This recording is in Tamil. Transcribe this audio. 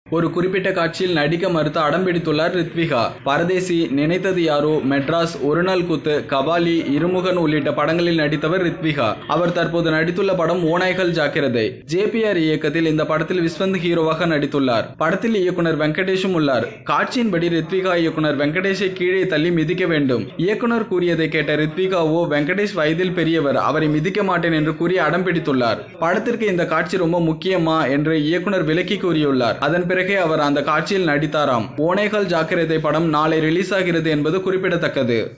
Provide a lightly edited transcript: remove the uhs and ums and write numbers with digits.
ஒரு குறிப்பிட்ட காட்சியில் நடிக்க மறுத்து அடம் பிடித்துள்ளார் ரித்விகா. பரதேசி, நினைத்தது யாரோ, மெட்ராஸ், ஒரு நாள் கூத்து, கபாலி, இருமுகன் உள்ளிட்ட படங்களில் நடித்தவர் ரித்விகா. அவர் தற்போது நடித்துள்ள படம் ஓநாய்கள் ஜாக்கிரதை. JPR இயக்கத்தில் இந்த படத்தில் விஸ்வந்த் ஹீரோவாக நடித்துள்ளார். படத்தில் இயக்குனர் வெங்கடேஷும் உள்ளார். காட்சியின்படி ரித்விகா இயக்குனர் வெங்கடேஷை கீழே தள்ளி மிதிக்க வேண்டும். இயக்குனர் கூறியதை கேட்ட ரித்விகாவோ, வெங்கடேஷ் வயதில் பெரியவர், அவரை மிதிக்க மாட்டேன் என்று கூறி அடம் பிடித்துள்ளார். படத்திற்கு இந்த காட்சி ரொம்ப முக்கியமா என்று இயக்குனர் விளக்கி கூறியுள்ளார். அதன் பிறகு அவர் அந்த காட்சியில் நடித்தாராம். ஓநாய்கள் ஜாக்கிரதை படம் நாளை ரிலீஸ் ஆகிறது என்பது குறிப்பிடத்தக்கது.